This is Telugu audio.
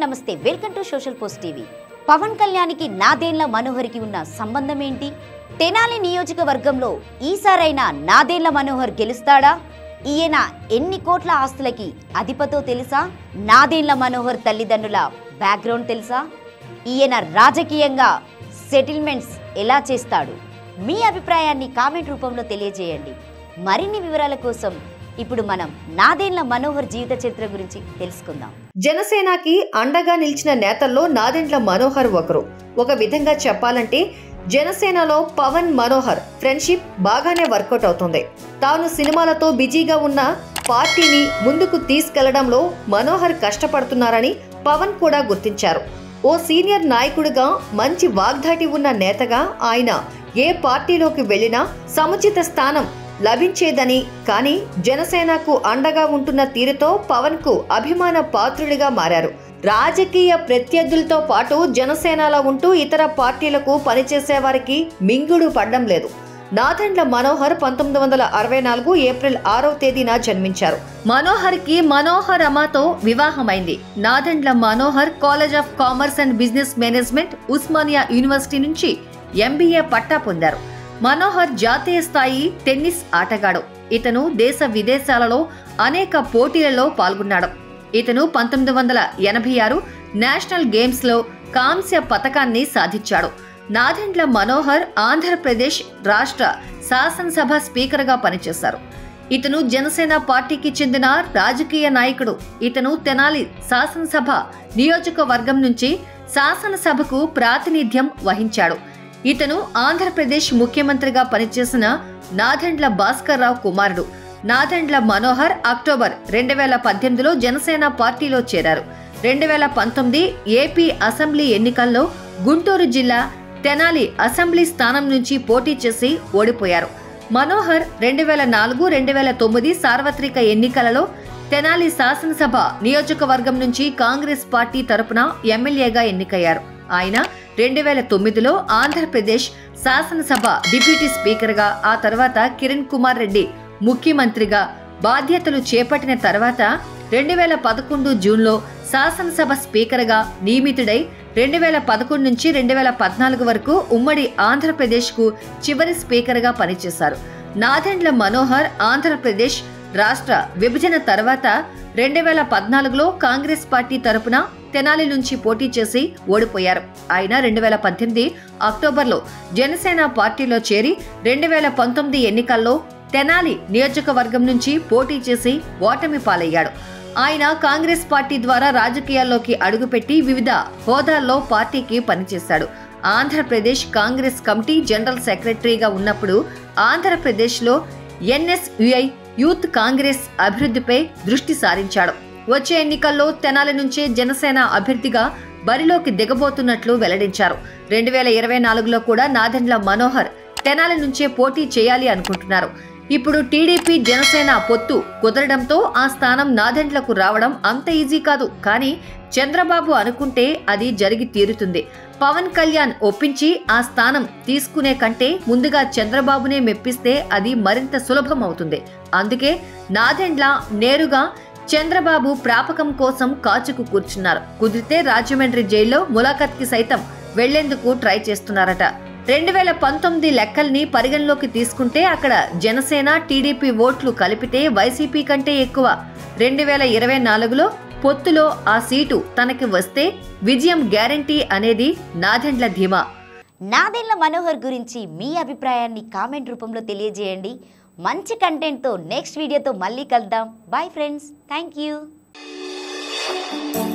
నమస్తే, welcome to social post TV. Pawan కళ్యాణ్కి నాదెండ్ల మనోహర్కి ఉన్న సంబంధం ఏంటి? తెనాలి నియోజకవర్గంలో ఈసారైనా నాదెండ్ల మనోహర్ గెలుస్తాడా? ఈయన ఎన్ని కోట్ల ఆస్తులకి అధిపతో తెలుసా? నాదెండ్ల మనోహర్ తల్లిదండ్రుల బ్యాక్గ్రౌండ్ తెలుసా? ఈయన రాజకీయంగా సెటిల్మెంట్స్ ఎలా చేస్తాడు? మీ అభిప్రాయాన్ని కామెంట్ రూపంలో తెలియజేయండి. మరిన్ని వివరాల కోసం ఇప్పుడు మనం నాదెండ్ల మనోహర్ జీవిత చరిత్ర గురించి తెలుసుకుందాం. జనసేనకి అండగా నిలిచిన నేతల్లో నాదెండ్ల మనోహర్ ఒకరు. ఒక విధంగా చెప్పాలంటే జనసేనలో పవన్ మనోహర్ ఫ్రెండ్షిప్ బాగానే వర్కౌట్ అవుతుంది. తాను సినిమాలతో బిజీగా ఉన్న పార్టీని ముందుకు తీసుకెళ్లడంలో మనోహర్ కష్టపడుతున్నారని పవన్ కూడా గుర్తించారు. ఓ సీనియర్ నాయకుడిగా మంచి వాగ్దాటి ఉన్న నేతగా ఆయన ఏ పార్టీలోకి వెళ్లినా సముచిత స్థానం లభించేదని, కానీ జనసేనకు అండగా ఉంటున్న తీరుతో పవన్ కు అభిమాన పాత్రుడిగా మారారు. రాజకీయ ప్రత్యర్థులతో పాటు జనసేనలో ఉంటూ ఇతర పార్టీలకు పనిచేసే వారికి మింగుడు పడ్డం లేదు. నాదెండ్ల మనోహర్ 1964 ఏప్రిల్ 6వ తేదీన జన్మించారు. మనోహర్ కి మనోహర్ అమ్మతో వివాహమైంది. Nadendla Manohar college of commerce and business management, Osmania university నుంచి MBA పట్టా పొందారు. మనోహర్ జాతీయ స్థాయి టెన్నిస్ ఆటగాడు. ఇతను దేశ విదేశాలలో అనేక పోటీలలో పాల్గొన్నాడు. ఇతను 1986 నేషనల్ గేమ్స్ లో కాంస్య పతకాన్ని సాధించాడు. నాదెండ్ల మనోహర్ ఆంధ్రప్రదేశ్ రాష్ట్ర శాసనసభ స్పీకర్ గా పనిచేశారు. ఇతను జనసేన పార్టీకి చెందిన రాజకీయ నాయకుడు. ఇతను తెనాలి శాసనసభ నియోజకవర్గం నుంచి శాసనసభకు ప్రాతినిధ్యం వహించాడు. ఇతను ఆంధ్రప్రదేశ్ ముఖ్యమంత్రిగా పనిచేసిన నాదెండ్ల భాస్కర్ రావు కుమారుడు. నాదెండ్ల మనోహర్ అక్టోబర్ 2018లో జనసేన పార్టీలో చేరారు. 2019 ఏపీ అసెంబ్లీ ఎన్నికల్లో గుంటూరు జిల్లా తెనాలి అసెంబ్లీ స్థానం నుంచి పోటీ చేసి ఓడిపోయారు. మనోహర్ 2004, 2009 సార్వత్రిక ఎన్నికలలో తెనాలి శాసనసభ నియోజకవర్గం నుంచి కాంగ్రెస్ పార్టీ తరపున ఎమ్మెల్యేగా ఎన్నికయ్యారు. ఆయన 2009లో ఆంధ్రప్రదేశ్ శాసనసభ డిప్యూటీ స్పీకర్గా, ఆ తర్వాత కిరణ్ కుమార్ రెడ్డి ముఖ్యమంత్రిగా బాధ్యతలు చేపట్టిన తర్వాత 2011 జూన్లో శాసనసభ స్పీకర్గా నియమితుడై 2011 నుంచి 2014 వరకు ఉమ్మడి ఆంధ్రప్రదేశ్కు చివరి స్పీకర్గా పనిచేశారు. నాదెండ్ల మనోహర్ ఆంధ్రప్రదేశ్ రాష్ట్ర విభజన తర్వాత 2014లో కాంగ్రెస్ పార్టీ తరపున తెనాలి నుంచి పోటీ చేసి ఓడిపోయారు. ఆయన 2018 అక్టోబర్లో జనసేన పార్టీలో చేరి 2019 ఎన్నికల్లో తెనాలి నియోజకవర్గం నుంచి పోటీ చేసి ఓటమి పాలయ్యాడు. ఆయన కాంగ్రెస్ పార్టీ ద్వారా రాజకీయాల్లోకి అడుగుపెట్టి వివిధ హోదాల్లో పార్టీకి పనిచేశాడు. ఆంధ్రప్రదేశ్ కాంగ్రెస్ కమిటీ జనరల్ సెక్రటరీగా ఉన్నప్పుడు ఆంధ్రప్రదేశ్లో NSUI యూత్ కాంగ్రెస్ అభివృద్ధిపై దృష్టి సారించాడు. వచ్చే ఎన్నికల్లో తెనాలి నుంచే జనసేన అభ్యర్థిగా బరిలోకి దిగబోతున్నట్లు వెల్లడించారు. 2024లో కూడా నాదెండ్ల మనోహర్ తెనాలి నుంచే పోటీ చేయాలి అనుకుంటున్నారు. ఇప్పుడు టీడీపీ జనసేన పొత్తు కుదరడంతో ఆ స్థానం నాదెండ్లకు రావడం అంత ఈజీ కాదు. కానీ చంద్రబాబు అనుకుంటే అది జరిగి తీరుతుంది. పవన్ కళ్యాణ్ ఒప్పించి ఆ స్థానం తీసుకునే కంటే ముందుగా చంద్రబాబునే మెప్పిస్తే అది మరింత సులభం అవుతుంది. అందుకే నాదెండ్ల నేరుగా చంద్రబాబు ప్రాపకం కోసం కాచుకు కూర్చున్నారు. కుదిరితే రాజమండ్రి జైల్లో ములాఖత్కి సైతం వెళ్లేందుకు ట్రై చేస్తున్నారట. 2019 లెక్కల్ని పరిగణలోకి తీసుకుంటే అక్కడ జనసేన టీడీపీ ఓట్లు కలిపితే వైసీపీ కంటే ఎక్కువ. 2024లో పొత్తులో ఆ సీటు తనకి వస్తే విజయం గ్యారంటీ అనేది నాదెండ్ల ధీమా. నాదెండ్ల మనోహర్ గురించి మీ అభిప్రాయాన్ని కామెంట్ రూపంలో తెలియజేయండి. మంచి కంటెంట్తో నెక్స్ట్ వీడియోతో మళ్ళీ కలుద్దాం. Bye friends, thank you.